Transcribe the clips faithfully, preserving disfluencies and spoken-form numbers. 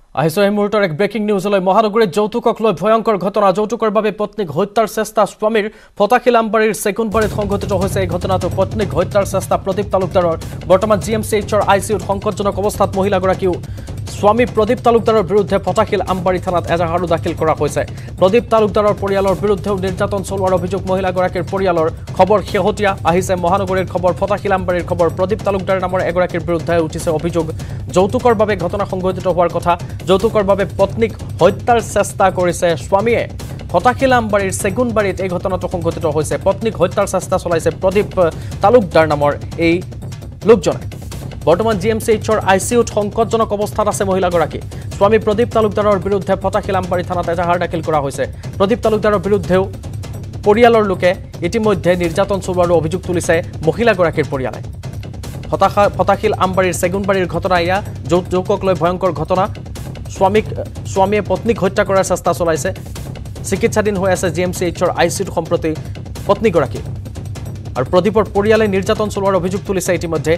আহিছে এই মুহূৰ্তৰ এক ব্ৰেকিং নিউজলৈ মহানগৰীত যৌতুকক লৈ ভয়ংকৰ ঘটনা যৌতুকৰ বাবে পত্নীক হত্যাৰ চেষ্টা স্বামীৰ ফটাকিল আমবাৰীৰ সেকুণ্ডবাৰীত সংঘটিত হৈছে এই ঘটনাটো পত্নীক হত্যাৰ চেষ্টা প্ৰদীপ তালুকদাৰৰ বৰ্তমান জিএমচিএইচৰ আইচিইউত সংকটজনক অৱস্থাত মহিলাগৰাকীও স্বামী প্ৰদীপ তালুকদাৰৰ বিৰুদ্ধে ফটাকিল আমবাৰী থানাত এজাহাৰো দাখিল কৰা হৈছে প্ৰদীপ তালুকদাৰৰ পৰিয়ালৰ বিৰুদ্ধেও নিৰ্যাতন চলোৱাৰ অভিযোগ মহিলাগৰাকীৰ পৰিয়ালৰ খবৰ শেহতীয়া আহিছে মহানগৰীৰ খবৰ ফটাকিল আমবাৰীৰ খবৰ প্ৰদীপ তালুকদাৰ নামৰ এগৰাকীৰ বিৰুদ্ধে উঠিছে অভিযোগ যৌতুকৰ বাবে ঘটনা সংঘটিত হোৱাৰ কথা যৌতুকৰ বাবে পত্নীক হত্যাৰ চেষ্টা কৰিছে স্বামীয়ে ফটাকিল আমবাৰীৰ সেগুনবাৰীত এই ঘটনাটো সংঘটিত হৈছে পত্নীক হত্যাৰ চেষ্টা চলাইছে প্ৰদীপ তালুকদাৰ নামৰ এই লোকজনে বৰ্তমান জিএমচিএইচৰ আইচিইউত সংকটজনক অৱস্থাত আছে মহিলাগৰাকী স্বামী প্ৰদীপ তালুকদাৰৰ বিৰুদ্ধে ফটাকিল আমবাৰী থানাত এজাহাৰ দাখিল কৰা হৈছে প্ৰদীপ তালুকদাৰৰ বিৰুদ্ধেও পৰিয়ালৰ লোকে ইতিমধ্যে নিৰ্যাতন চলোৱাৰ অভিযোগ তুলিছে মহিলাগৰাকীৰ পৰিয়ালে ফটাখা ফটাকিল আমবাৰীৰ সেগুনবাৰীৰ ঘটনা ইয়া যৌতুকক লৈ ভয়ংকৰ ঘটনা স্বামীক স্বামীয়ে পত্নীক হত্যা কৰাৰ চেষ্টা চলাইছে চিকিৎসাধীন হৈ আছে জিএমচিএইচৰ আইচিইউত সম্প্ৰতি পত্নীগৰাকী আৰু প্ৰদীপৰ পৰিয়ালে নিৰ্যাতন চলোৱাৰ অভিযোগ তুলিছে ইতিমধ্যে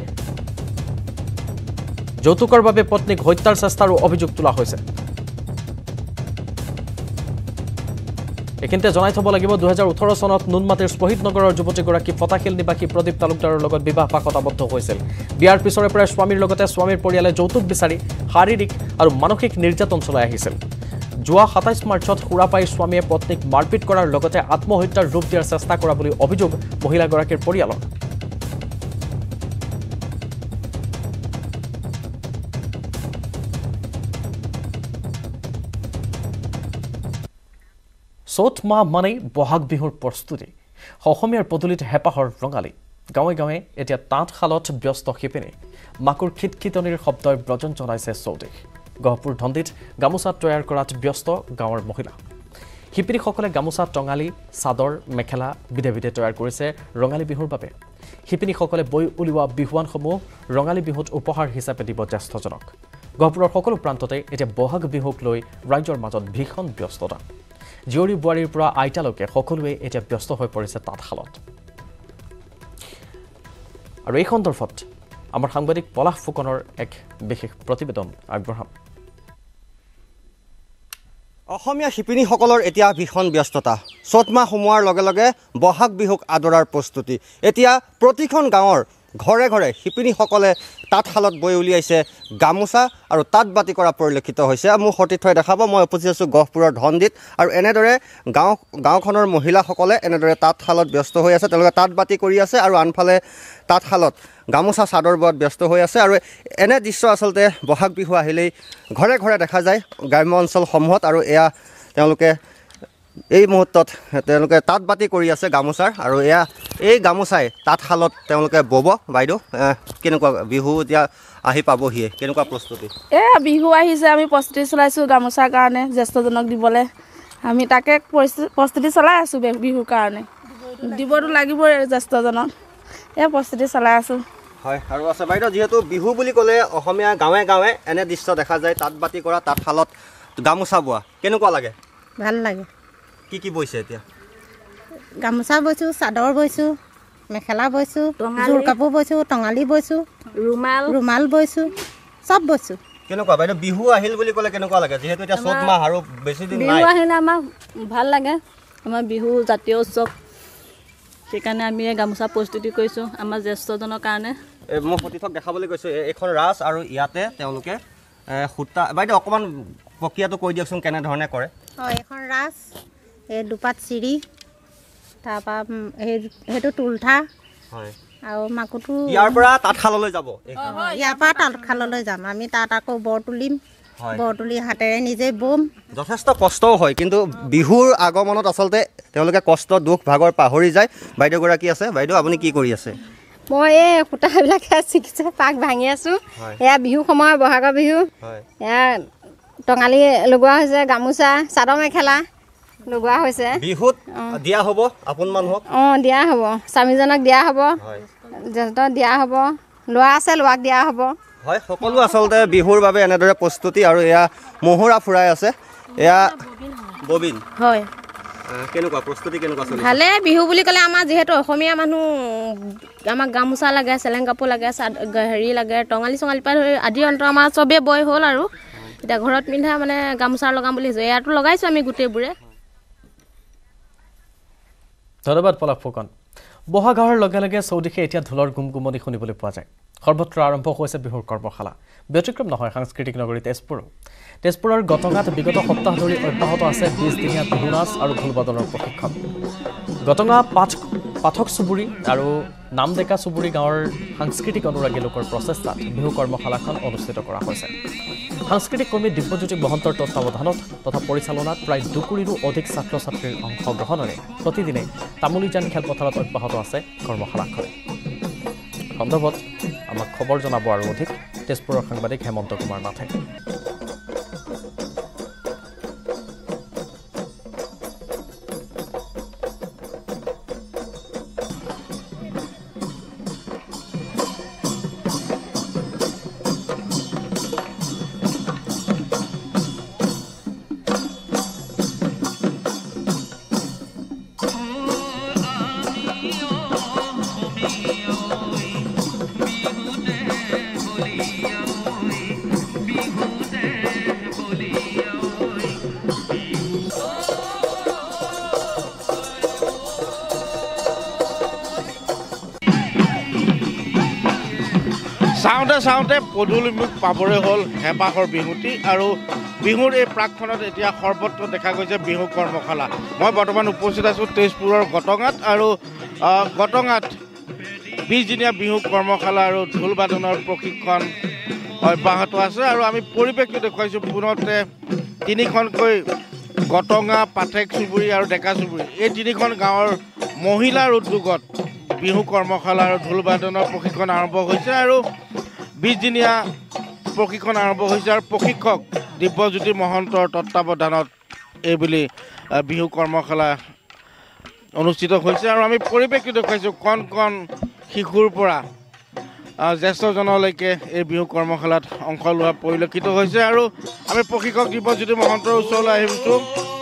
যৌতুকৰ বাবে পত্নীক হত্যাৰ চেষ্টাৰো অভিযোগ তোলা হৈছে একিনতে জনাই থব লাগিব দুই হাজাৰ ওঠৰ চনত নুনমাটিৰ শহীদ নগৰৰ যুৱতীগৰাকী ফটাকিল নিবাসী প্ৰদীপ তালুকদাৰৰ লগত বিবাহ পাশত আবদ্ধ হৈছিল বিয়াৰ পিছৰে পৰা স্বামীৰ লগতে স্বামীৰ পৰিয়ালে যৌতুক বিচাৰি শাৰীৰিক আৰু মানসিক নিৰ্যাতন চলাই আহিছিল যোৱা সাতাইশ মাৰ্চত সুৰাপাই স্বামীয়ে পত্নীক মাৰপিট কৰাৰ লগতে আত্মহত্যাৰ ৰূপ দিয়াৰ চেষ্টা কৰা বুলি অভিযোগ মহিলাগৰাকীৰ পৰিয়ালৰ চ'ত মাহ মানেই বহাগ বিহুৰ প্ৰস্তুতি অসমীয়াৰ পদূলিত হেঁপাহৰ ৰঙালী গাঁৱে গাঁৱে এতিয়া তাঁতশালত ব্যস্ত শিপিনী মাকুৰ খিটখিটনিৰ শব্দই ব্ৰজন জনাইছে চৌদিশ গহপুৰ ধন্দিত গামোচা তৈয়াৰ কৰাত ব্যস্ত গাঁৱৰ মহিলা শিপিনীসকলে গামোচা টঙালী চাদৰ মেখেলা বিধে বিধে তৈয়াৰ কৰিছে ৰঙালী বিহুৰ বাবে শিপিনীসকলে বৈ উলিওৱা বিহুৱানসমূহ ৰঙালী বিহুত উপহাৰ হিচাপে দিব জ্যেষ্ঠজনক গহপুৰৰ সকলো প্ৰান্ততে এতিয়া বহাগ বিহুক লৈ ৰাইজৰ মাজত ভীষণ ব্যস্ততা জিয়ৰী বুৱাৰীৰ পৰা আইতালৈকে সকলোৱে এতিয়া ব্যস্ত হৈ পৰিছে তাঁতশালত আৰু এই সন্দৰ্ভত আমাৰ সাংবাদিক পলাশ ফুকনৰ এক বিশেষ প্ৰতিবেদন আগবঢ়াম অসমীয়া শিপিনীসকলৰ এতিয়া ভীষণ ব্যস্ততা চ'ত মাহ সোমোৱাৰ লগে লগে বহাগ বিহুক আদৰাৰ প্ৰস্তুতি এতিয়া প্ৰতিখন গাঁৱৰ ঘৰে ঘৰে শিপিনীসকলে তাঁতশালত বৈ উলিয়াইছে গামোচা আৰু তাঁত বাতি কৰা পৰিলক্ষিত হৈছে মোৰ সতীৰ্থই দেখাব মই উপস্থিত আছোঁ গহপুৰৰ ধন্দিত আৰু এনেদৰে গাঁও গাঁওখনৰ মহিলাসকলে এনেদৰে তাঁতশালত ব্যস্ত হৈ আছে তেওঁলোকে তাঁত বাতি কৰি আছে আৰু আনফালে তাঁতশালত গামোচা চাদৰ বোৱাত ব্যস্ত হৈ আছে আৰু এনে দৃশ্য আচলতে বহাগ বিহু আহিলেই ঘৰে ঘৰে দেখা যায় গ্ৰাম্য অঞ্চলসমূহত আৰু এয়া তেওঁলোকে এই মুহূৰ্তত তেওঁলোকে তাঁত বাতি কৰি আছে গামোচাৰ আৰু এয়া এই গামোচাই তাঁতশালত তেওঁলোকে বব বাইদেউ কেনেকুৱা বিহু এতিয়া আহি পাবহিয়ে কেনেকুৱা প্ৰস্তুতি এ বিহু আহিছে আমি প্ৰস্তুতি চলাইছোঁ গামোচাৰ কাৰণে জ্যেষ্ঠজনক দিবলৈ আমি তাকে প্ৰস্তুতি চলাই আছোঁ বিহুৰ কাৰণে দিবতো লাগিবই জ্যেষ্ঠজনক এই প্ৰস্তুতি চলাই আছোঁ হয় আৰু আছে বাইদেউ যিহেতু বিহু বুলি ক'লে অসমীয়া গাঁৱে গাঁৱে এনে দৃশ্য দেখা যায় তাঁত বাতি কৰা তাঁতশালত গামোচা বোৱা কেনেকুৱা লাগে ভাল লাগে কি কি বৈছে এতিয়া গামোচা বৈছোঁ চাদৰ বৈছোঁ মেখেলা বৈছোঁ জোৰ কাপোৰ বৈছোঁ টঙালী বৈছোঁ ৰুমাল ৰুমাল বৈছোঁ চব বৈছোঁ কেনেকুৱা বাইদেউ বিহু আহিল বুলি ক'লে কেনেকুৱা লাগে যিহেতু এতিয়া চ'ত মাহ আৰু বেছি দিন নাই বিহু আহিলে আমাৰ ভাল লাগে আমাৰ বিহু জাতীয় উৎসৱ সেইকাৰণে আমি এই গামোচা প্ৰস্তুতি কৰিছোঁ আমাৰ জ্যেষ্ঠজনৰ কাৰণে মই সতীৰ্থক দেখাবলৈ কৈছোঁ এইখন ৰাজ আৰু ইয়াতে তেওঁলোকে সূতা বাইদেউ অকণমান প্ৰক্ৰিয়াটো কৈ দিয়কচোন কেনেধৰণে কৰে হয় এখন ৰাজ এই দুপাত চিৰি তাৰপৰা সেই সেইটো তুলঠা হয় আৰু মাকুটো ইয়াৰ পৰা তাঁতশাললৈ যাব ইয়াৰ পৰা তাঁতশাললৈ যাম আমি তাত আকৌ বৰ তুলিম বৰ তুলি হাতেৰে নিজে বম যথেষ্ট কষ্টও হয় কিন্তু বিহুৰ আগমনত আচলতে তেওঁলোকে কষ্ট দুখ ভাগৰ পাহৰি যায় বাইদেউগৰাকী আছে বাইদেউ আপুনি কি কৰি আছে মই এই সূতাবিলাক চিকিৎসা পাক ভাঙি আছোঁ এয়া বিহু সময় বহাগৰ বিহু এয়া টঙালী লগোৱা হৈছে গামোচা চাদৰ মেখেলা লগোৱা হৈছে বিহুত দিয়া হ'ব আপোন মানুহক অঁ দিয়া হ'ব স্বামীজনক দিয়া হ'ব জ্যেষ্ঠক দিয়া হ'ব ল'ৰা আছে ল'ৰাক দিয়া হ'ব হয় সকলো আচলতে বিহুৰ বাবে এনেদৰে প্ৰস্তুতি আৰু এয়া মহুৰা ফুৰাই আছে এয়া ববিন হয় কেনেকুৱা প্ৰস্তুতি কেনেকুৱা চলিছে ভালে বিহু বুলি ক'লে আমাৰ যিহেতু অসমীয়া মানুহ আমাক গামোচা লাগে চেলেং কাপোৰ লাগে হেৰি লাগে টঙালী চঙালী পৰা ধৰি আদি অন্ত আমাৰ চবেই বৈ হ'ল আৰু এতিয়া ঘৰত পিন্ধা মানে গামোচা লগাম বুলি ভাবিছোঁ ইয়াতো লগাইছোঁ আমি গোটেইবোৰে ধন্যবাদ পলাশ ফুকন বহাগাহৰ লগে লগে চৌদিশে এতিয়া ঢোলৰ গুমগুমনি শুনিবলৈ পোৱা যায় সৰ্বত্ৰ আৰম্ভ হৈছে বিহুৰ কৰ্মশালা ব্যতিক্ৰম নহয় সাংস্কৃতিক নগৰী তেজপুৰো তেজপুৰৰ গতঙাত বিগত সপ্তাহ ধৰি অব্যাহত আছে বিশ দিনীয়া বিহু নাচ আৰু ঢোলবাদনৰ প্ৰশিক্ষণ গতঙা পাঠ পাঠক চুবুৰী আৰু নামডেকা চুবুৰী গাঁৱৰ সাংস্কৃতিক অনুৰাগী লোকৰ প্ৰচেষ্টাত বিহু কৰ্মশালাখন অনুষ্ঠিত কৰা হৈছে সাংস্কৃতিক কৰ্মী দিব্যজ্যোতি মহন্তৰ তত্বাৱধানত তথা পৰিচালনাত প্ৰায় দুকুৰিৰো অধিক ছাত্ৰ ছাত্ৰীৰ অংশগ্ৰহণেৰে প্ৰতিদিনে তামুলীজান খেলপথাৰত অব্যাহত আছে কৰ্মশালাখন সন্দৰ্ভত আমাক খবৰ জনাব আৰু অধিক তেজপুৰৰ সাংবাদিক হেমন্ত কুমাৰ নাথে চাওঁতে চাওঁতে পদূলিমুখ পাবৰে হ'ল হেঁপাহৰ বিহুটি আৰু বিহুৰ এই প্ৰাকখনত এতিয়া সৰ্বত্ৰ দেখা গৈছে বিহু কৰ্মশালা মই বৰ্তমান উপস্থিত আছোঁ তেজপুৰৰ গতঙাত আৰু গতঙাত বিছদিনীয়া বিহু কৰ্মশালা আৰু ঢোল বাদনৰ প্ৰশিক্ষণ অব্যাহত আছে আৰু আমি পৰিৱেশটো দেখুৱাইছোঁ পুনতে তিনিখনকৈ গতঙা পাঠেক চুবুৰী আৰু ডেকা চুবুৰী এই তিনিখন গাঁৱৰ মহিলাৰ উদ্যোগত বিহু কৰ্মশালা আৰু ঢোল বাদনৰ প্ৰশিক্ষণ আৰম্ভ হৈছে আৰু বিছদিনীয়া প্ৰশিক্ষণ আৰম্ভ হৈছে আৰু প্ৰশিক্ষক দিব্যজ্যোতি মহন্তৰ তত্বাৱধানত এইবুলি বিহু কৰ্মশালা অনুষ্ঠিত হৈছে আৰু আমি পৰিৱেশটো দেখুৱাইছোঁ কণ কণ শিশুৰ পৰা জ্যেষ্ঠজনলৈকে এই বিহু কৰ্মশালাত অংশ লোৱা পৰিলক্ষিত হৈছে আৰু আমি প্ৰশিক্ষক দিব্যজ্যোতি মহন্তৰ ওচৰলৈ আহিছোঁ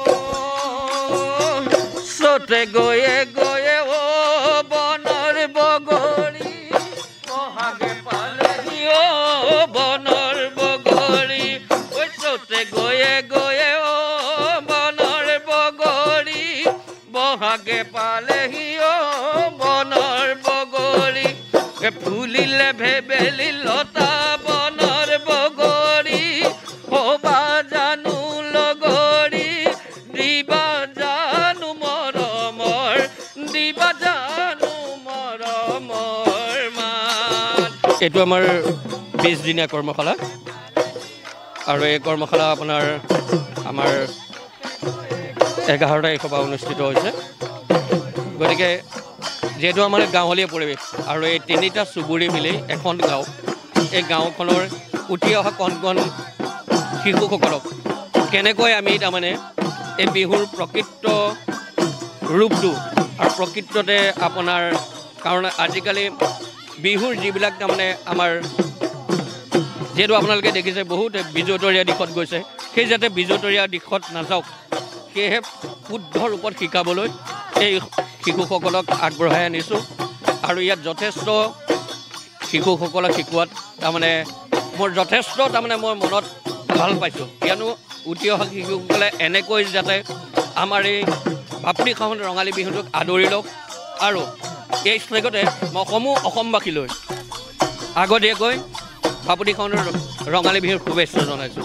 চতে গৈয়ে গৈয়ে অ বনৰ বগৰী মহাগে পালেহি অ বনৰ বগৰী ঐ চতে গৈয়ে গৈয়ে অ বনৰ বগৰী মহাগে পালেহি অ বনৰ বগৰী ফুলিলে ভেবেলি লতা বনৰ বগৰী হবা জানো লগৰী দিবা জানো মৰমৰ দিবা জানো মৰমৰ মান এইটো আমাৰ বিছদিনীয়া কৰ্মশালা আৰু এই কৰ্মশালা আপোনাৰ আমাৰ এঘাৰ তাৰিখৰ পৰা অনুষ্ঠিত হৈছে গতিকে যেহেতু আমাৰ গাঁৱলীয়া পৰিৱেশ আৰু এই তিনিটা চুবুৰী মিলি এখন গাঁও এই গাঁওখনৰ উঠি অহা কণ কণ শিশুসকলক কেনেকৈ আমি তাৰমানে এই বিহুৰ প্ৰকৃত ৰূপটো আৰু প্ৰকৃততে আপোনাৰ কাৰণ আজিকালি বিহুৰ যিবিলাক তাৰমানে আমাৰ যিহেতু আপোনালোকে দেখিছে বহুত বিজতৰীয়া দিশত গৈছে সেই যাতে বিজতৰীয়া দিশত নাযাওক সেয়েহে শুদ্ধ ৰূপত শিকাবলৈ এই শিশুসকলক আগবঢ়াই আনিছোঁ আৰু ইয়াত যথেষ্ট শিশুসকলক শিকোৱাত তাৰমানে মোৰ যথেষ্ট তাৰমানে মই মনত ভাল পাইছোঁ কিয়নো উঠি অহা শিশুসকলে এনেকৈ যাতে আমাৰ এই বাপৰি খাওন ৰঙালী বিহুটোক আদৰি লওক আৰু এই স্নেগতে মই সমূহ অসমবাসীলৈ আগতীয়াকৈ বাপৰি খাওনৰ ৰঙালী বিহুৰ শুভেচ্ছা জনাইছোঁ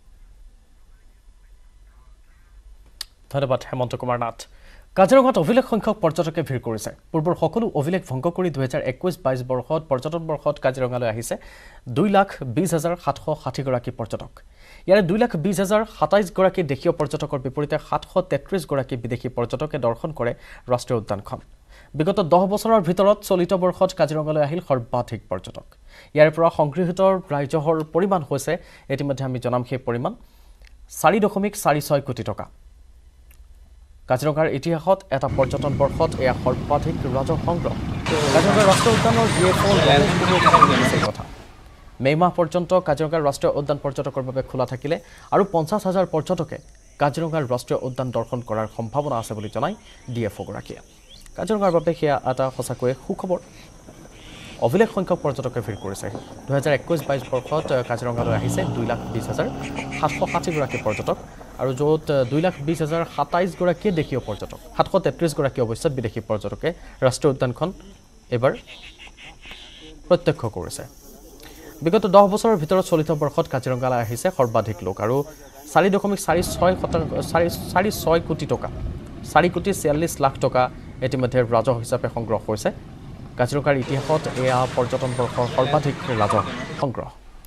ধন্যবাদ হেমন্ত কুমাৰ নাথ কাজিৰঙাত অভিলেখ সংখ্যক পৰ্যটকে ভিৰ কৰিছে পূৰ্বৰ সকলো অভিলেখ ভংগ কৰি দুহেজাৰ একৈছ বাইছ বৰ্ষত পৰ্যটন বৰ্ষত কাজিৰঙালৈ আহিছে দুই লাখ বিছ হাজাৰ সাতশ ষাঠি গৰাকী পৰ্যটক ইয়াৰে দুই লাখ বিছ হাজাৰ সাতাইছ গৰাকী দেশীয় পৰ্যটকৰ বিপৰীতে সাতশ তেত্ৰিছ গৰাকী বিদেশী পৰ্যটকে দৰ্শন কৰে ৰাষ্ট্ৰীয় উদ্যানখন বিগত দহ বছৰৰ ভিতৰত চলিত বৰ্ষত কাজিৰঙালৈ আহিল সৰ্বাধিক পৰ্যটক ইয়াৰ পৰা সংগৃহীত ৰাজহৰ পৰিমাণ হৈছে ইতিমধ্যে আমি জনাম সেই পৰিমাণ চাৰি দশমিক চাৰি ছয় কোটি টকা কাজিৰঙাৰ ইতিহাসত এটা পৰ্যটন বৰ্ষত এয়া সৰ্বাধিক ৰাজহ সংগ্ৰহ কাজিৰঙা ৰাষ্ট্ৰীয় উদ্যানৰ জি এফ কথা মে মাহ পৰ্যন্ত কাজিৰঙাৰ ৰাষ্ট্ৰীয় উদ্যান পৰ্যটকৰ বাবে খোলা থাকিলে আৰু পঞ্চাছ হাজাৰ পৰ্যটকে কাজিৰঙাৰ ৰাষ্ট্ৰীয় উদ্যান দৰ্শন কৰাৰ সম্ভাৱনা আছে বুলি জনায় ডি এফ অ'গৰাকীয়ে কাজিৰঙাৰ বাবে সেয়া এটা সঁচাকৈয়ে সুখবৰ অভিলেখ সংখ্যক পৰ্যটকে ভিৰ কৰিছে দুহেজাৰ একৈছ বাইছ বৰ্ষত কাজিৰঙালৈ আহিছে দুই লাখ বিছ হাজাৰ সাতশ ষাঠিগৰাকী পৰ্যটক আৰু য'ত দুই লাখ বিছ হাজাৰ সাতাইছ গৰাকী দেশীয় পৰ্যটক সাতশ তেত্ৰিছ গৰাকী অৱশ্যে বিদেশী পৰ্যটকে ৰাষ্ট্ৰীয় উদ্যানখন এবাৰ প্ৰত্যক্ষ কৰিছে বিগত দহ বছৰৰ ভিতৰত চলিত বৰ্ষত কাজিৰঙালৈ আহিছে সৰ্বাধিক লোক আৰু চাৰি দশমিক চাৰি ছয় শতাংশ চাৰি চাৰি ছয় কোটি টকা চাৰি কোটি ছিয়াল্লিছ লাখ টকা ইতিমধ্যে ৰাজহ হিচাপে সংগ্ৰহ হৈছে কাজিৰঙাৰ ইতিহাসত এয়া পৰ্যটন বৰ্ষৰ সৰ্বাধিক ৰাজহ সংগ্ৰহ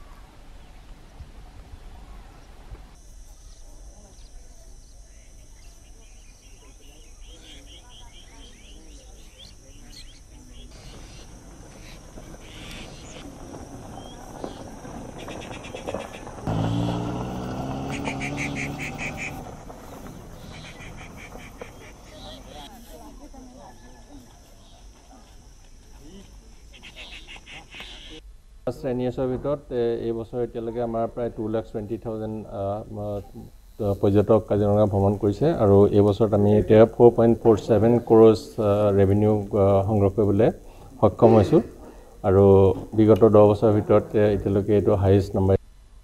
শ্ৰেণীৰ ভিতৰত এই বছৰ এতিয়ালৈকে আমাৰ প্ৰায় টু লাখ টুৱেণ্টি থাউজেণ্ড পৰ্যটক কাজিৰঙা ভ্ৰমণ কৰিছে আৰু এই বছৰত আমি এতিয়া four point four seven crore revenue সংগ্ৰহ কৰিবলৈ সক্ষম হৈছোঁ আৰু বিগত দহ বছৰৰ ভিতৰত এতিয়ালৈকে এইটো হাইয়েষ্ট নাম্বাৰ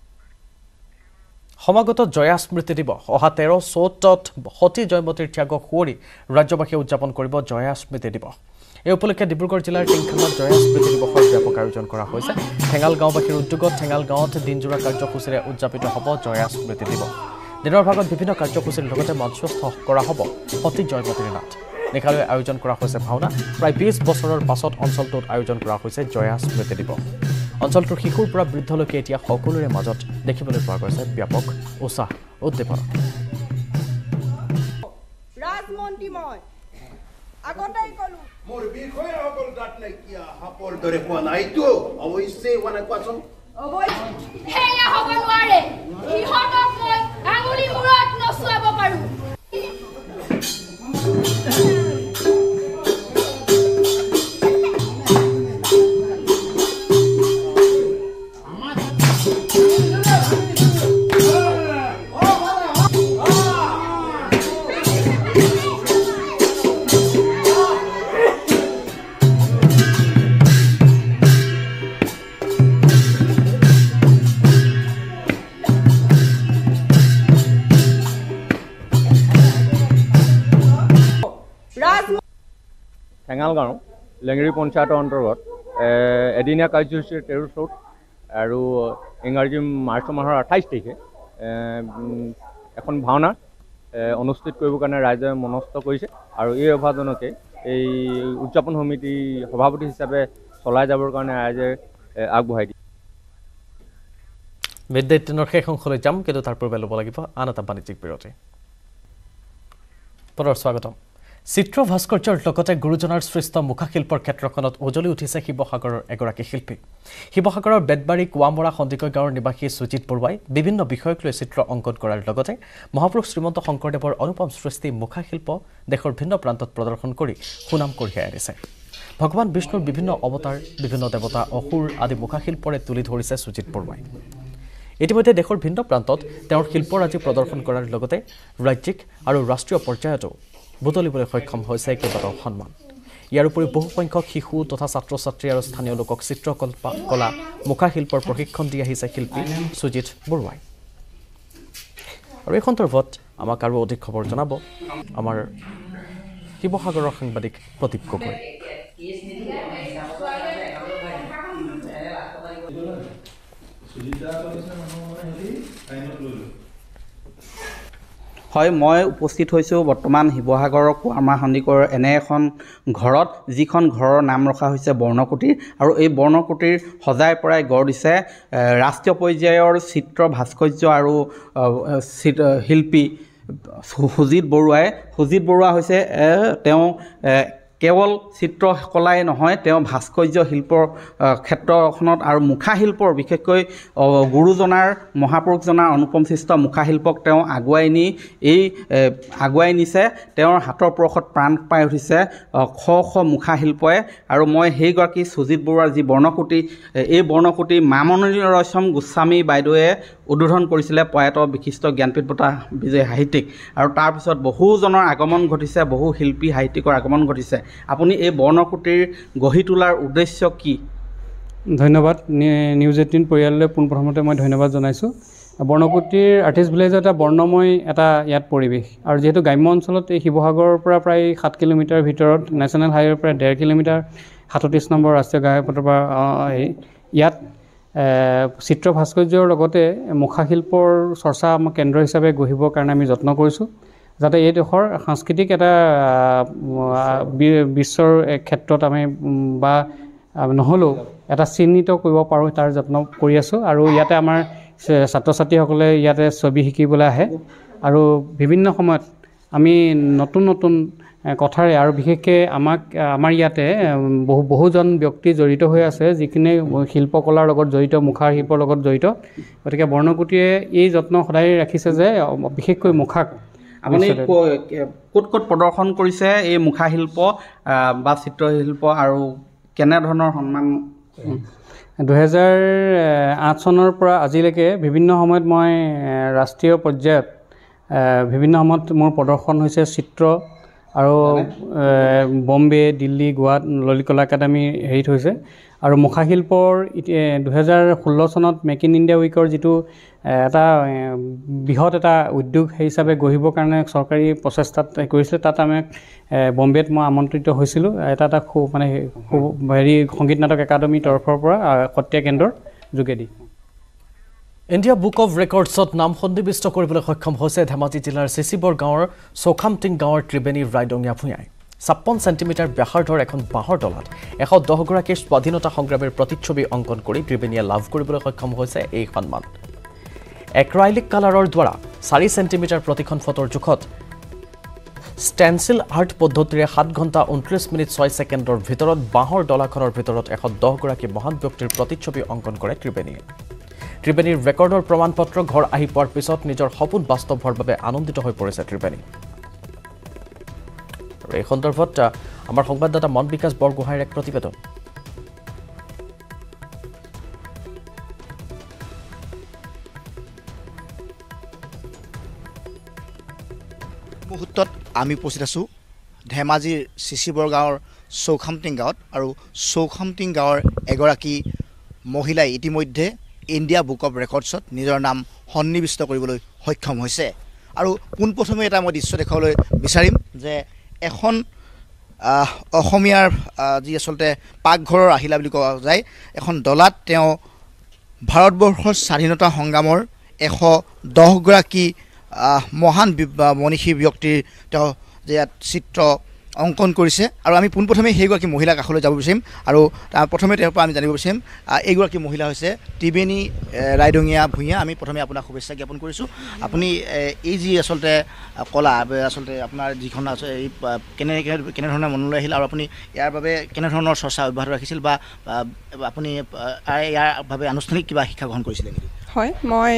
সমাগত জয়া স্মৃতি দিৱস অহা তেৰ চ'তত সতী জয়মতীৰ ত্যাগক সুঁৱৰি ৰাজ্যবাসীয়ে উদযাপন কৰিব জয়া স্মৃতি দিৱস এই উপলক্ষে ডিব্ৰুগড় জিলাৰ টিংখাঙত জয়া স্মৃতি দিৱসৰ ব্যাপক আয়োজন কৰা হৈছে ঠেঙাল গাঁওবাসীৰ উদ্যোগত ঠেঙাল গাঁৱত দিনজোৰা কাৰ্যসূচীৰে উদযাপিত হ'ব জয়া স্মৃতি দিৱস দিনৰ ভাগত বিভিন্ন কাৰ্যসূচীৰ লগতে মঞ্চস্থ কৰা হ'ব সতী জয়মতীৰ নাট নিশালৈ আয়োজন কৰা হৈছে ভাওনা প্ৰায় বিছ বছৰৰ পাছত অঞ্চলটোত আয়োজন কৰা হৈছে জয়া স্মৃতি দিৱস অঞ্চলটোৰ শিশুৰ পৰা বৃদ্ধলৈকে এতিয়া সকলোৰে মাজত দেখিবলৈ পোৱা গৈছে ব্যাপক উৎসাহ উদ্দীপনা ৰাজমন্ত্ৰী মই আগতেই কলো মোৰ বিষয়াসকল তাত নাইকিয়া সাপৰ দৰে কোৱা নাইতো অৱশ্যে মানে কোৱাচোন অৱশ্যে সেয়া হ'ব নোৱাৰে সিহঁতক মই আঙুলি মূৰত নচুৱাব পাৰোঁ ঠেঙাল গাঁও লেঙেৰী পঞ্চায়তৰ অন্তৰ্গত এদিনীয়া কাৰ্যসূচীৰ তেৰ চ'ত আৰু ইংৰাজী মাৰ্চ মাহৰ আঠাইছ তাৰিখে এখন ভাওনা অনুষ্ঠিত কৰিবৰ কাৰণে ৰাইজে মনস্থ কৰিছে আৰু এই অভাজনকে এই উদযাপন সমিতি সভাপতি হিচাপে চলাই যাবৰ কাৰণে ৰাইজে আগবঢ়াই দিয়ে মিড ডে এইটিনৰ শেষ অংশলৈ যাম কিন্তু তাৰ পূৰ্বে ল'ব লাগিব আন এটা বাণিজ্যিক বিৰতি পুনৰ স্বাগতম চিত্ৰ ভাস্কৰ্যৰ লগতে গুৰুজনাৰ সৃষ্ট মুখাশিল্পৰ ক্ষেত্ৰখনত উজলি উঠিছে শিৱসাগৰৰ এগৰাকী শিল্পী শিৱসাগৰৰ বেতবাৰী কুৱামৰা সন্দিকৈ গাঁৱৰ নিবাসী সুজিত বৰুৱাই বিভিন্ন বিষয়ক লৈ চিত্ৰ অংকন কৰাৰ লগতে মহাপুৰুষ শ্ৰীমন্ত শংকৰদেৱৰ অনুপম সৃষ্টি মুখাশিল্প দেশৰ ভিন্ন প্ৰান্তত প্ৰদৰ্শন কৰি সুনাম কঢ়িয়াই আনিছে ভগৱান বিষ্ণুৰ বিভিন্ন অৱতাৰ বিভিন্ন দেৱতা অসুৰ আদি মুখাশিল্পৰে তুলি ধৰিছে সুজিত বৰুৱাই ইতিমধ্যে দেশৰ ভিন্ন প্ৰান্তত তেওঁৰ শিল্পৰাজি প্ৰদৰ্শন কৰাৰ লগতে ৰাজ্যিক আৰু ৰাষ্ট্ৰীয় পৰ্যায়তো বুটলিবলৈ সক্ষম হৈছে কেইবাটাও সন্মান ইয়াৰ উপৰি বহু সংখ্যক শিশু তথা ছাত্ৰ ছাত্ৰী আৰু স্থানীয় লোকক চিত্ৰকল্পা কলা মুখাশিল্পৰ প্ৰশিক্ষণ দি আহিছে শিল্পী সুজিত বৰুৱাই আৰু এই সন্দৰ্ভত আমাক আৰু অধিক খবৰ জনাব আমাৰ শিৱসাগৰৰ সাংবাদিক প্ৰদীপ গগৈ হয় মই উপস্থিত হৈছোঁ বৰ্তমান শিৱসাগৰৰ কুৱামৰা সন্দিকৈৰ এনে এখন ঘৰত যিখন ঘৰৰ নাম ৰখা হৈছে বৰ্ণকুটীৰ আৰু এই বৰ্ণকুটীৰ সজাই পৰাই গঢ় দিছে ৰাষ্ট্ৰীয় পৰ্যায়ৰ চিত্ৰ ভাস্কৰ্য আৰু শিল্পী সুজিত বৰুৱাই সুজিত বৰুৱা হৈছে তেওঁ কেৱল চিত্ৰকলাই নহয় তেওঁ ভাস্কৰ্য শিল্পৰ ক্ষেত্ৰখনত আৰু মুখাশিল্পৰ বিশেষকৈ গুৰুজনাৰ মহাপুৰুষজনাৰ অনুপম সৃষ্ট মুখাশিল্পক তেওঁ আগুৱাই নি এই আগুৱাই নিছে তেওঁৰ হাতৰ পৰশত প্ৰাণ পাই উঠিছে শ শ মুখাশিল্পই আৰু মই সেইগৰাকী সুজিত বৰুৱাৰ যি বৰ্ণকুটি এই বৰ্ণকুটি মামনি ৰয়ছম গোস্বামী বাইদেৱে উদ্বোধন কৰিছিলে প্ৰয়াত বিশিষ্ট জ্ঞানপীঠ বঁটা বিজয়ী সাহিত্যিক আৰু তাৰপিছত বহুজনৰ আগমন ঘটিছে বহু শিল্পী সাহিত্যিকৰ আগমন ঘটিছে আপুনি এই বৰ্ণকুটিৰ গঢ়ি তোলাৰ উদ্দেশ্য কি ধন্যবাদ নিউজ এইটিন পৰিয়াললৈ পোনপ্ৰথমতে মই ধন্যবাদ জনাইছোঁ বৰ্ণকুটিৰ আৰ্টিষ্ট ভিলেজৰ এটা বৰ্ণময় এটা ইয়াত পৰিৱেশ আৰু যেহেতু গ্ৰাম্য অঞ্চলত এই শিৱসাগৰৰ পৰা প্ৰায় সাত কিলোমিটাৰ ভিতৰত নেশ্যনেল হাইৱেৰ পৰা ডেৰ কিলোমিটাৰ সাতত্ৰিছ নম্বৰ ৰাষ্ট্ৰীয় ঘাইপথৰ পৰা ইয়াত চিত্ৰ ভাস্কৰ্যৰ লগতে মুখাশিল্পৰ চৰ্চা আমাৰ কেন্দ্ৰ হিচাপে গঢ়িবৰ কাৰণে আমি যত্ন কৰিছোঁ যাতে এই দেশৰ সাংস্কৃতিক এটা বিশ্বৰ ক্ষেত্ৰত আমি বা নহ'লেও এটা চিহ্নিত কৰিব পাৰোঁ তাৰ যত্ন কৰি আছোঁ আৰু ইয়াতে আমাৰ ছাত্ৰ ছাত্ৰীসকলে ইয়াতে ছবি শিকিবলৈ আহে আৰু বিভিন্ন সময়ত আমি নতুন নতুন কথাৰে আৰু বিশেষকৈ আমাক আমাৰ ইয়াতে বহু বহুজন ব্যক্তি জড়িত হৈ আছে যিখিনি শিল্পকলাৰ লগত জড়িত মুখাৰ শিল্পৰ লগত জড়িত গতিকে বৰ্ণকুটিয়ে এই যত্ন সদায় ৰাখিছে যে বিশেষকৈ মুখাক আপুনি ক'ত ক'ত প্ৰদৰ্শন কৰিছে এই মুখাশিল্প বা চিত্ৰশিল্প আৰু কেনেধৰণৰ সন্মান দুহেজাৰ আঠ চনৰ পৰা আজিলৈকে বিভিন্ন সময়ত মই ৰাষ্ট্ৰীয় পৰ্যায়ত বিভিন্ন সময়ত মোৰ প্ৰদৰ্শন হৈছে চিত্ৰ আৰু বম্বে দিল্লী গুৱাহাটী ললিত কলা একাডেমি হেৰিত হৈছে আৰু মুখাশিল্পৰ দুহেজাৰ ষোল্ল চনত মেক ইন ইণ্ডিয়া উইকৰ যিটো এটা বৃহৎ এটা উদ্যোগ হিচাপে গঢ়িবৰ কাৰণে চৰকাৰী প্ৰচেষ্টাত কৰিছিলে তাত আমি বম্বেত মই আমন্ত্ৰিত হৈছিলোঁ এটা এটা খুব মানে হেৰি সংগীত নাটক একাডেমীৰ তৰফৰ পৰা সত্ৰীয়া কেন্দ্ৰৰ যোগেদি ইণ্ডিয়া বুক অৱ ৰেকৰ্ডছত নাম সন্নিৱিষ্ট কৰিবলৈ সক্ষম হৈছে ধেমাজি জিলাৰ চিচিবৰ গাঁৱৰ চৌখামটিং গাঁৱৰ ত্ৰিবেণী ৰাইডঙীয়া ভূঞাই ছাপ্পন্ন চেণ্টিমিটাৰ ব্যাসাৰ্ধৰ এখন বাঁহৰ ডলাত এশ দহগৰাকীৰ স্বাধীনতা সংগ্ৰামীৰ প্ৰতিচ্ছবি অংকন কৰি ত্ৰিবেণীয়ে লাভ কৰিবলৈ সক্ষম হৈছে এই সন্মান এক্ৰাইলিক কালাৰৰ দ্বাৰা চাৰি চেণ্টিমিটাৰ প্ৰতিখন ফটোৰ জোখত ষ্টেনচিল আৰ্ট পদ্ধতিৰে সাত ঘণ্টা ঊনত্ৰিছ মিনিট ছয় ছেকেণ্ডৰ ভিতৰত বাঁহৰ ডলাখনৰ ভিতৰত এশ দহগৰাকী মহান ব্যক্তিৰ প্ৰতিচ্ছবি অংকন কৰে ত্ৰিবেণীয়ে ত্ৰিবেণীৰ ৰেকৰ্ডৰ প্ৰমাণপত্ৰ ঘৰ আহি পোৱাৰ পিছত নিজৰ সপোন বাস্তৱ হোৱাৰ বাবে আনন্দিত হৈ পৰিছে ত্ৰিবেণী এই সন্দৰ্ভত আমাৰ সংবাদদাতা মন বিকাশ বৰগোহাঁইৰ এক প্ৰতিবেদন মুহূৰ্তত আমি উপস্থিত আছোঁ ধেমাজিৰ চিচিবৰ গাঁৱৰ চৌখামটিং গাঁৱত আৰু চৌখামটিং গাঁৱৰ এগৰাকী মহিলাই ইতিমধ্যে ইণ্ডিয়া বুক অৱ ৰেকৰ্ডছত নিজৰ নাম সন্নিৱিষ্ট কৰিবলৈ সক্ষম হৈছে আৰু পোনপ্ৰথমে এটা মই দৃশ্য দেখুৱাবলৈ বিচাৰিম যে এখন অসমীয়াৰ যি আচলতে পাকঘৰৰ আহিলা বুলি কোৱা যায় এখন ডলাত তেওঁ ভাৰতবৰ্ষৰ স্বাধীনতা সংগ্ৰামৰ এশ দহগৰাকী মহান মনীষী ব্যক্তিৰ তেওঁ যে ইয়াত চিত্ৰ অংকন কৰিছে আৰু আমি পোনপ্ৰথমে সেইগৰাকী মহিলাৰ কাষলৈ যাব বিচাৰিম আৰু প্ৰথমে তেওঁৰ পৰা আমি জানিব বিচাৰিম এইগৰাকী মহিলা হৈছে ত্ৰিবেণী ৰাইডঙীয়া ভূঞা আমি প্ৰথমে আপোনাক শুভেচ্ছা জ্ঞাপন কৰিছোঁ আপুনি এই যি আচলতে কলা আচলতে আপোনাৰ যিখন আছে এই কেনে কেনেধৰণে মনলৈ আহিল আৰু আপুনি ইয়াৰ বাবে কেনেধৰণৰ চৰ্চা অব্যাহত ৰাখিছিল বা আপুনি ইয়াৰ বাবে আনুষ্ঠানিক কিবা শিক্ষা গ্ৰহণ কৰিছিলে নেকি হয় মই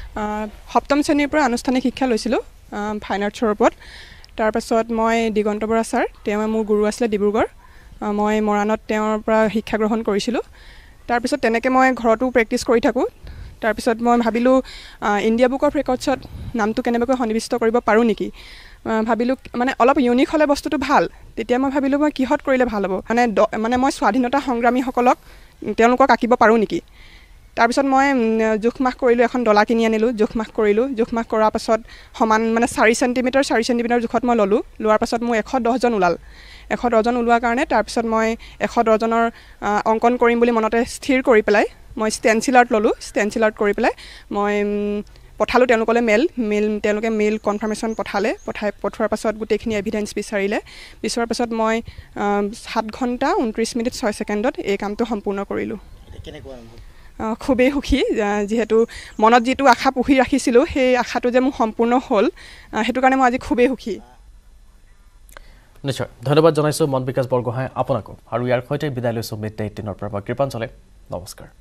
সপ্তম শ্ৰেণীৰ পৰা আনুষ্ঠানিক শিক্ষা লৈছিলোঁ ফাইন আৰ্টছৰ ওপৰত তাৰপাছত মই দিগন্ত বৰা ছাৰ তেওঁ মোৰ গুৰু আছিলে ডিব্ৰুগড় মই মৰাণত তেওঁৰ পৰা শিক্ষা গ্ৰহণ কৰিছিলোঁ তাৰপিছত তেনেকৈ মই ঘৰতো প্ৰেক্টিছ কৰি থাকোঁ তাৰপিছত মই ভাবিলোঁ ইণ্ডিয়া বুক অফ ৰেকৰ্ডছত নামটো কেনেবাকৈ সন্নিৱিষ্ট কৰিব পাৰোঁ নেকি ভাবিলোঁ মানে অলপ ইউনিক হ'লে বস্তুটো ভাল তেতিয়া মই ভাবিলোঁ মই কিহত কৰিলে ভাল হ'ব মানে মানে মই স্বাধীনতা সংগ্ৰামীসকলক তেওঁলোকক আঁকিব পাৰোঁ নেকি তাৰপিছত মই জোখ মাখ কৰিলোঁ এখন ডলা কিনি আনিলোঁ জোখ মাখ কৰিলোঁ জোখ মাখ কৰাৰ পাছত সমান মানে চাৰি চেণ্টিমিটাৰ চাৰি চেণ্টিমিটাৰ জোখত মই ল'লোঁ লোৱাৰ পাছত মোৰ এশ দহজন ওলাল এশ দহজন ওলোৱাৰ কাৰণে তাৰপিছত মই এশ দহজনৰ অংকন কৰিম বুলি মনতে স্থিৰ কৰি পেলাই মই ষ্টেনচিল আৰ্ট ল'লোঁ ষ্টেনচিল আৰ্ট কৰি পেলাই মই পঠালোঁ তেওঁলোকলৈ মেইল মেইল তেওঁলোকে মেইল কনফাৰ্মেশ্যন পঠালে পঠাই পঠোৱাৰ পাছত গোটেইখিনি এভিডেঞ্চ বিচাৰিলে বিচৰাৰ পাছত মই সাত ঘণ্টা ঊনত্ৰিছ মিনিট ছয় ছেকেণ্ডত এই কামটো সম্পূৰ্ণ কৰিলোঁ খুবেই সুখী যিহেতু মনত যিটো আশা পুহি ৰাখিছিলোঁ সেই আশাটো যে মোৰ সম্পূৰ্ণ হ'ল সেইটো কাৰণে মই আজি খুবেই সুখী নিশ্চয় ধন্যবাদ জনাইছোঁ মন বিকাশ বৰগোহাঁই আপোনাকো আৰু ইয়াৰ সৈতে বিদায় লৈছোঁ মিড ডে এইটিনৰ পৰা কৃপাঞ্চলে নমস্কাৰ